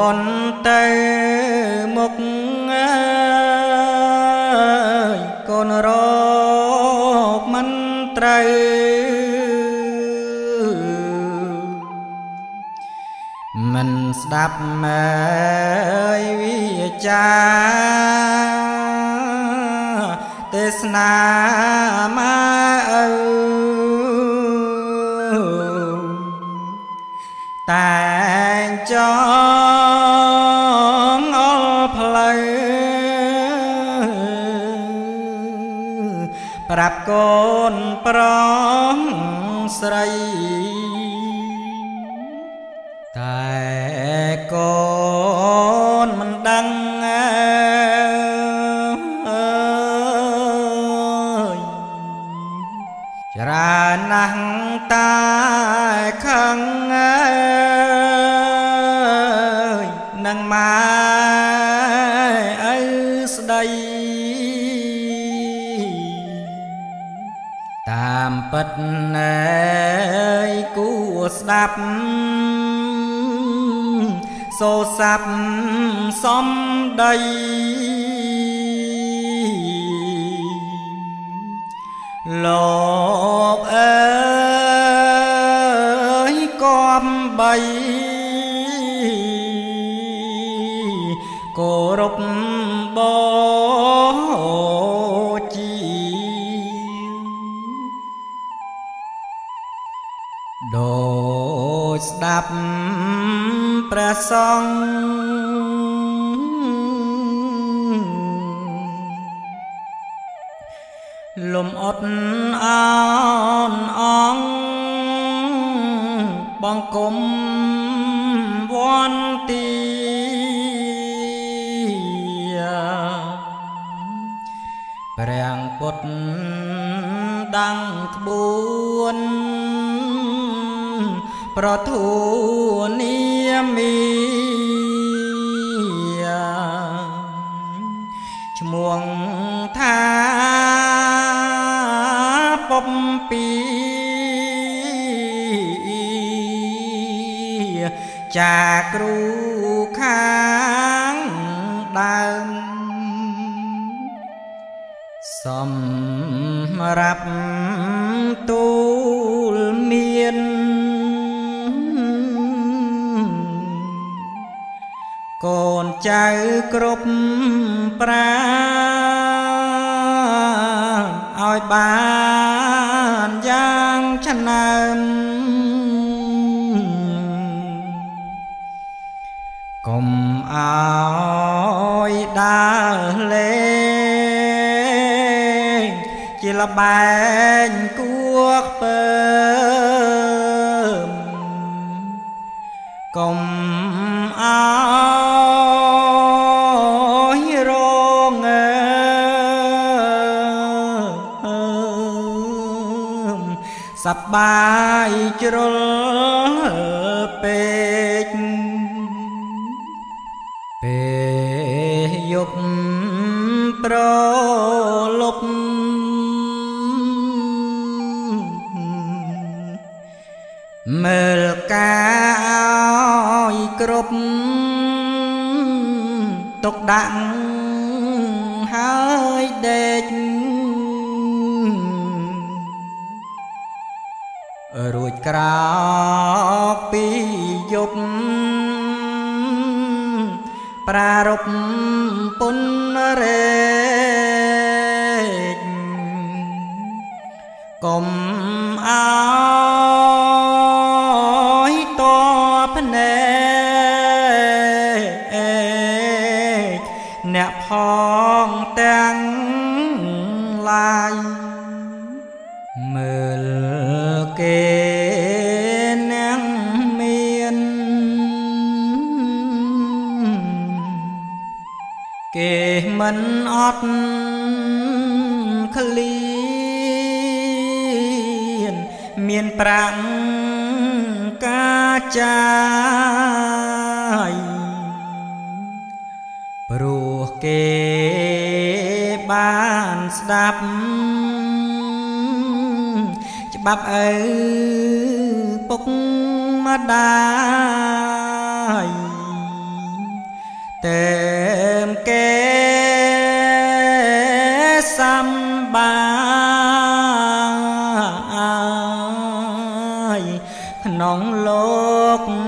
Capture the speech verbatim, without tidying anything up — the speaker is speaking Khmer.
នទៅមុខកូនរកមិនត្រូវមិនស្ដាប់មើលវិចាទេសនាមកឪតែងចងអល់ផ្លូវប្រាប់កូនប្រុសស្រីតែកូនមិនដឹងអើយច្រើនណាស់តែខឹងអើយនឹងម៉ែឪស្ដីតាមពិតណែគួរស្ដាប់សូសាប់សំដីលោកអើយគំបីគោរពបូជាដូចស្ដាប់ព្រះសង្ឃលំអត់អនអងបង្គំវន្ទាព្រះពុទ្ធដាំងក្បួនប្រធូនាមីឈ្មោះថាពំពីចាគ្រូខាងដើមសម្រាប់ទូលមានកូនចៅគ្រប់ប្រាឲ្យបានយ៉ាងឆ្នើម កុំអោយដើរលេងជាលបែងគួខ្ពើម កុំអោយរងសប្បាយជ្រុលពេកពេលយប់ប្រលប់មើលការឲ្យគ្រប់ទុកដាក់ហើយដេករួចក្រោកពីយប់ប្រារព្ធពុនរេកកុំអោយតបភ្នែកអ្នកផងទាំងឡាយមើលគេនឹងមានគេមិនអត់ឃ្លានមានប្រាំងកាចាយព្រោះគេបានស្ដាប់ច្បាប់ឪពុកម្ដាយ tèm kê xăm ba nóng lốc